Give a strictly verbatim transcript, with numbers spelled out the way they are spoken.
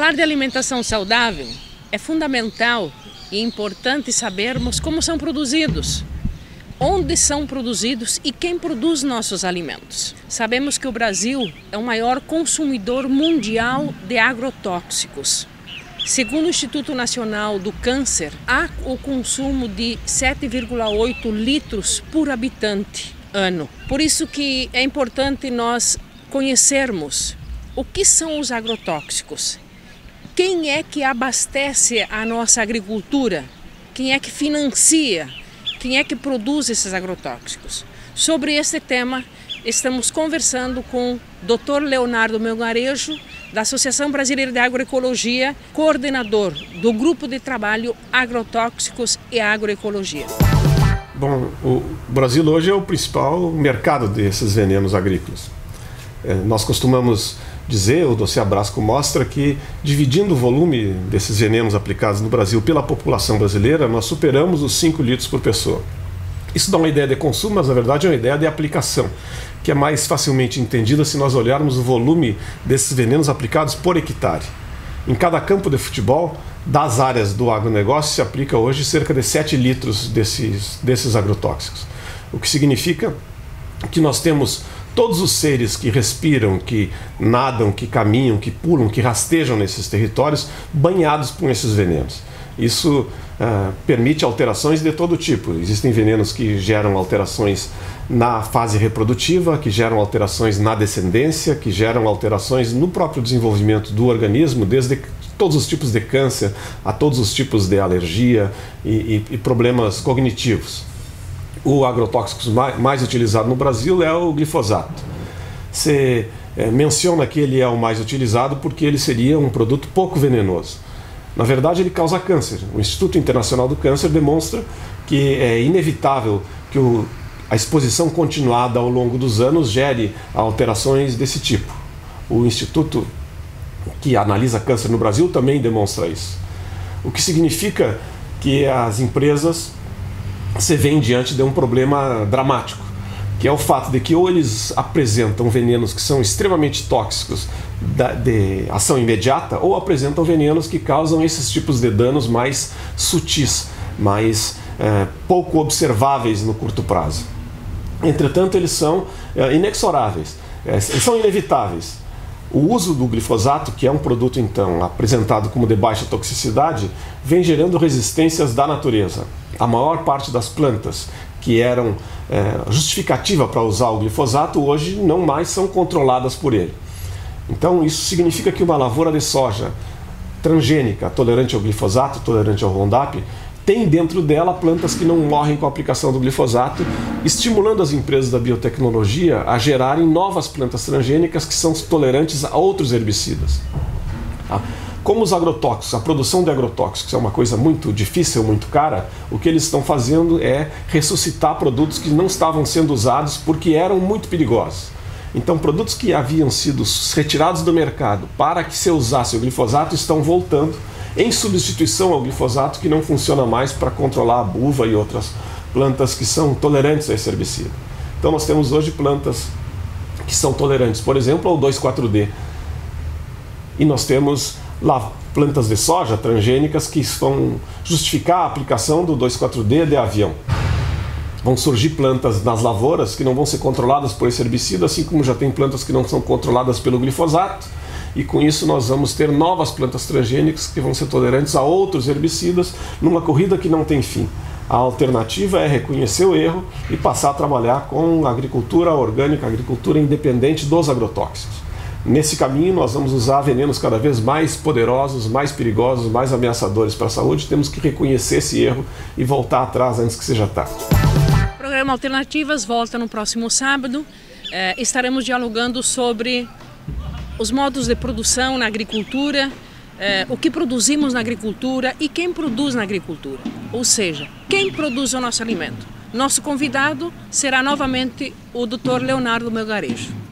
falar de alimentação saudável é fundamental e importante sabermos como são produzidos, onde são produzidos e quem produz nossos alimentos. Sabemos que o Brasil é o maior consumidor mundial de agrotóxicos. Segundo o Instituto Nacional do Câncer, há o consumo de sete vírgula oito litros por habitante ano. Por isso que é importante nós conhecermos o que são os agrotóxicos, quem é que abastece a nossa agricultura, quem é que financia, quem é que produz esses agrotóxicos. Sobre esse tema, estamos conversando com o doutor Leonardo Melgarejo, da Associação Brasileira de Agroecologia, coordenador do Grupo de Trabalho Agrotóxicos e Agroecologia. Bom, o Brasil hoje é o principal mercado desses venenos agrícolas. É, nós costumamos dizer, o dossiê Abrasco mostra que, dividindo o volume desses venenos aplicados no Brasil pela população brasileira, nós superamos os cinco litros por pessoa. Isso dá uma ideia de consumo, mas na verdade é uma ideia de aplicação, que é mais facilmente entendida se nós olharmos o volume desses venenos aplicados por hectare. Em cada campo de futebol, das áreas do agronegócio, se aplica hoje cerca de sete litros desses, desses agrotóxicos. O que significa que nós temos todos os seres que respiram, que nadam, que caminham, que pulam, que rastejam nesses territórios, banhados por esses venenos. Isso uh, permite alterações de todo tipo. Existem venenos que geram alterações na fase reprodutiva, que geram alterações na descendência, que geram alterações no próprio desenvolvimento do organismo, desde todos os tipos de câncer a todos os tipos de alergia e, e, e problemas cognitivos. O agrotóxico mais, mais utilizado no Brasil é o glifosato. Você é, menciona que ele é o mais utilizado porque ele seria um produto pouco venenoso. Na verdade, ele causa câncer. O Instituto Internacional do Câncer demonstra que é inevitável que o, a exposição continuada ao longo dos anos gere alterações desse tipo. O Instituto que analisa câncer no Brasil também demonstra isso. O que significa que as empresas se veem diante de um problema dramático, que é o fato de que ou eles apresentam venenos que são extremamente tóxicos de ação imediata, ou apresentam venenos que causam esses tipos de danos mais sutis, mais é, pouco observáveis no curto prazo. Entretanto, eles são é, inexoráveis, é, eles são inevitáveis. O uso do glifosato, que é um produto então apresentado como de baixa toxicidade, vem gerando resistências da natureza. A maior parte das plantas que eram é, justificativa para usar o glifosato hoje não mais são controladas por ele. Então isso significa que uma lavoura de soja transgênica, tolerante ao glifosato, tolerante ao Roundup, tem dentro dela plantas que não morrem com a aplicação do glifosato, estimulando as empresas da biotecnologia a gerarem novas plantas transgênicas que são tolerantes a outros herbicidas. Tá? Como os agrotóxicos, a produção de agrotóxicos é uma coisa muito difícil, muito cara, o que eles estão fazendo é ressuscitar produtos que não estavam sendo usados porque eram muito perigosos. Então, produtos que haviam sido retirados do mercado para que se usasse o glifosato estão voltando em substituição ao glifosato, que não funciona mais para controlar a buva e outras plantas que são tolerantes a esse herbicida. Então nós temos hoje plantas que são tolerantes, por exemplo, ao dois quatro D. E nós temos lá plantas de soja transgênicas que vão justificar a aplicação do dois quatro D de avião. Vão surgir plantas nas lavouras que não vão ser controladas por esse herbicida, assim como já tem plantas que não são controladas pelo glifosato. E com isso nós vamos ter novas plantas transgênicas que vão ser tolerantes a outros herbicidas numa corrida que não tem fim. A alternativa é reconhecer o erro e passar a trabalhar com agricultura orgânica, agricultura independente dos agrotóxicos. Nesse caminho nós vamos usar venenos cada vez mais poderosos, mais perigosos, mais ameaçadores para a saúde. Temos que reconhecer esse erro e voltar atrás antes que seja tarde. O programa Alternativas volta no próximo sábado. É, estaremos dialogando sobre os modos de produção na agricultura, eh, o que produzimos na agricultura e quem produz na agricultura, ou seja, quem produz o nosso alimento. Nosso convidado será novamente o doutor Leonardo Melgarejo.